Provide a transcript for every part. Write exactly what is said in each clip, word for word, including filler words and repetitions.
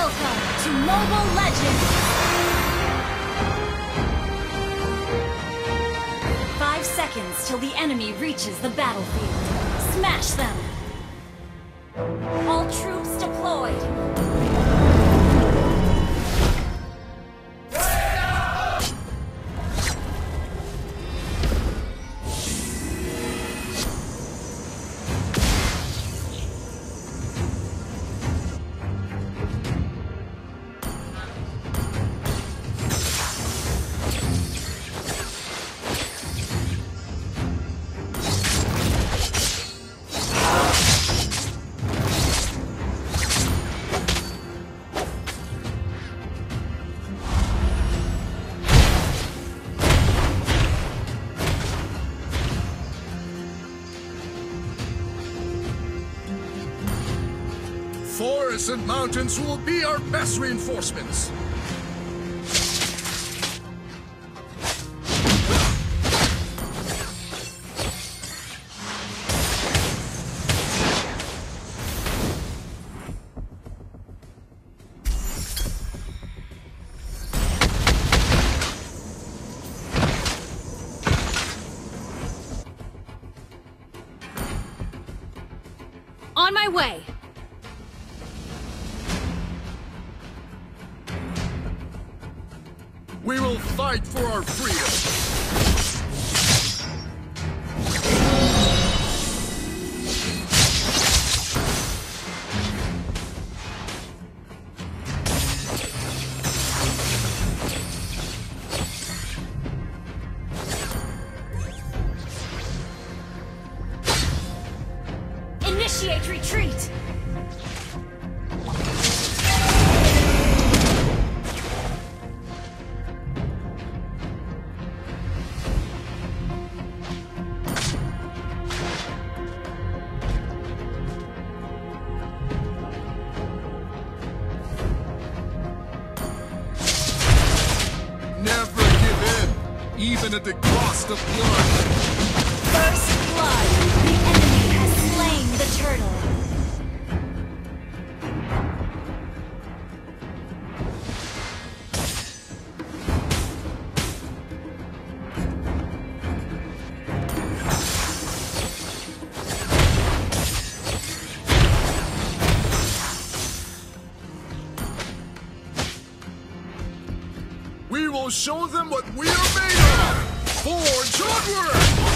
Welcome to Mobile Legends! Five seconds till the enemy reaches the battlefield. Smash them! All troops deployed! Forests and mountains will be our best reinforcements. On my way! We will fight for our freedom! Initiate retreat! Never give in, even at the cost of blood. First blood! The enemy has slain the turtle. We will show them what we are made of! Forge onward!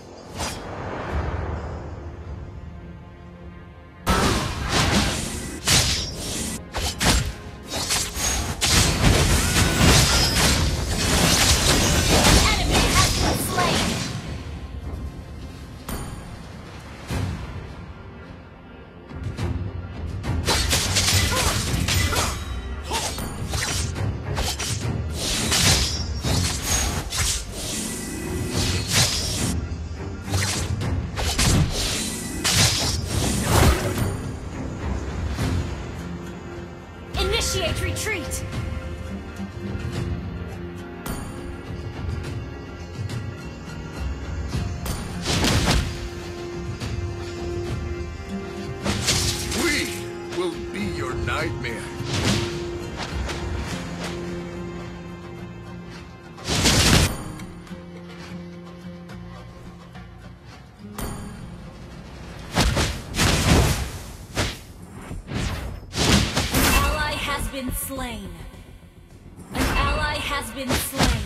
Initiate retreat! We will be your nightmare. Been slain. An ally has been slain.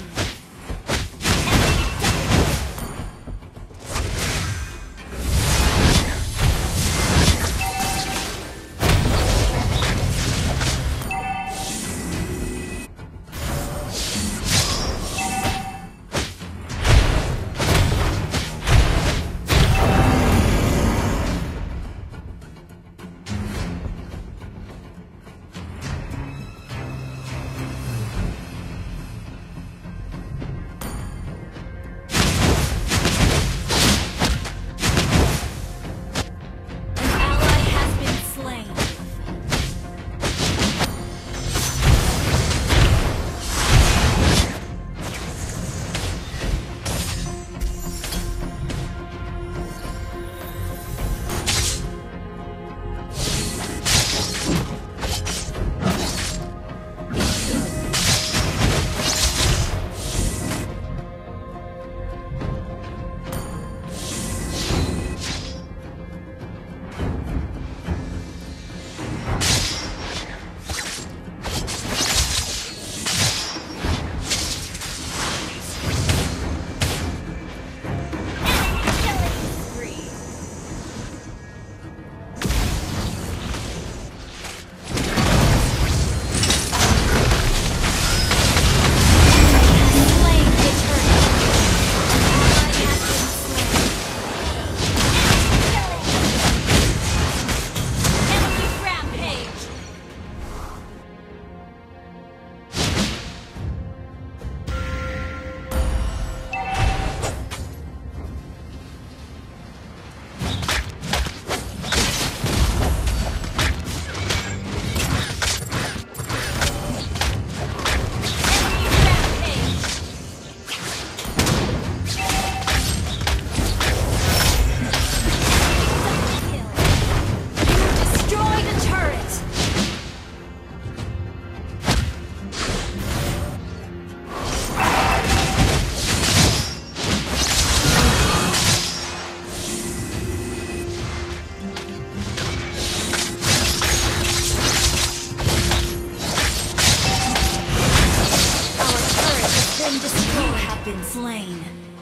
been slain.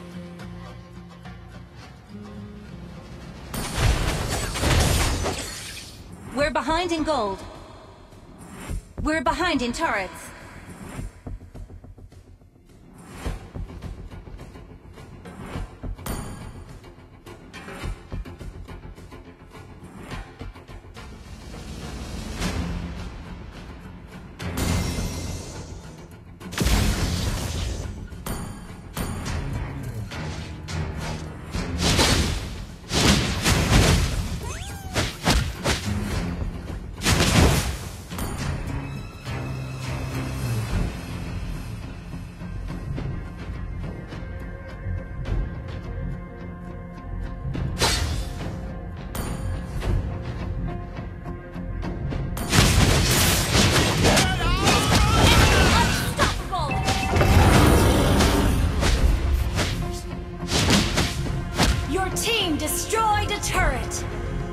We're behind in gold. We're behind in turrets. Destroyed a turret!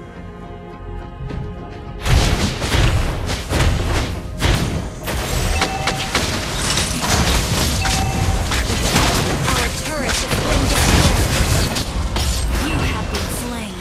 Our turret has been destroyed. You have been slain.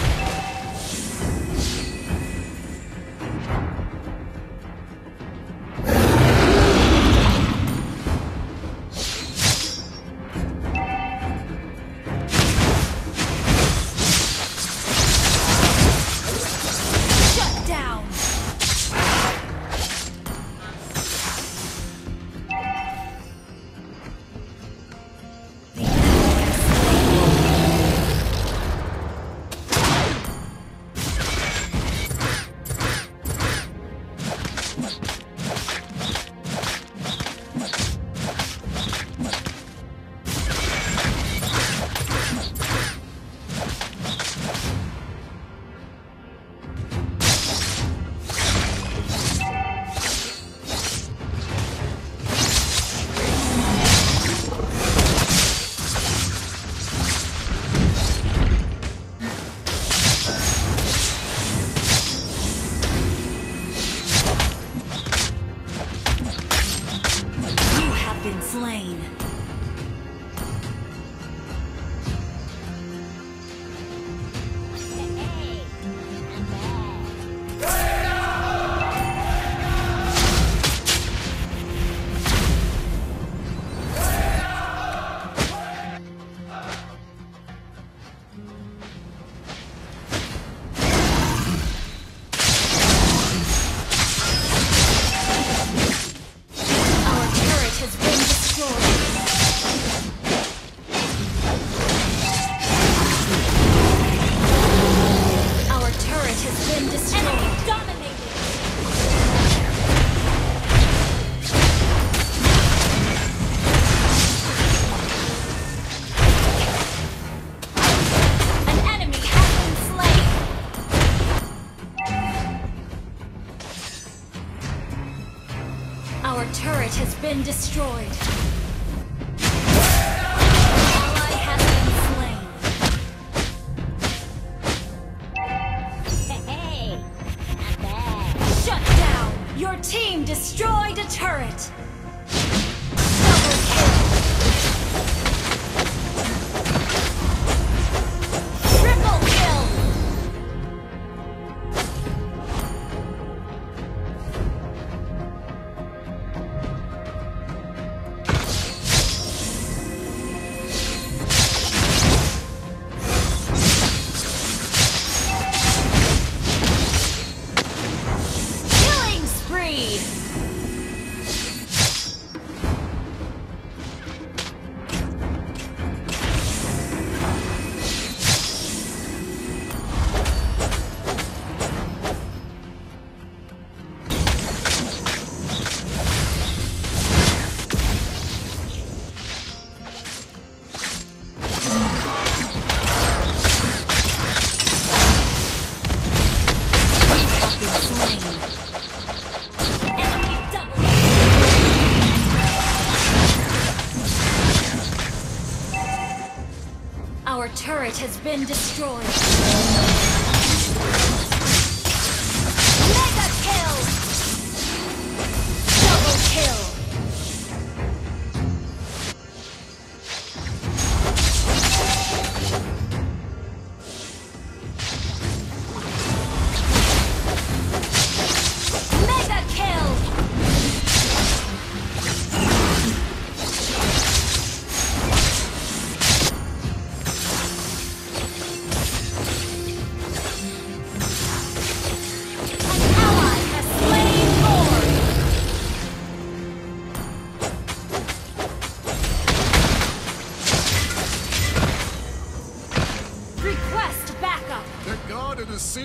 Slain. Our turret has been destroyed. Ally has been slain. Hey, not bad. Shut down! Your team destroyed a turret. Double kill. Triple kill. Our turret has been destroyed. Mega kill! Double kill!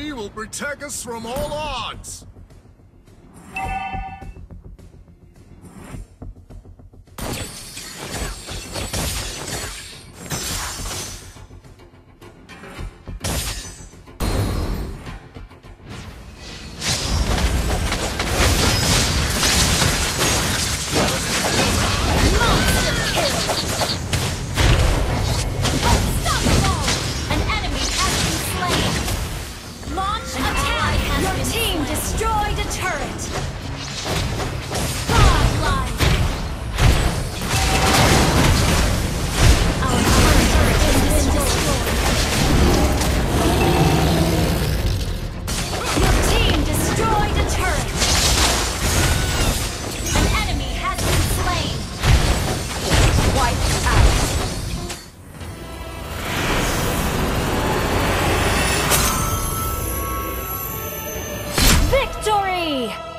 enemy will protect us from all odds. Destroyed a turret! Godlike! Our turret has been destroyed. Your team destroyed a turret! An enemy has been slain! Wiped out! Victory!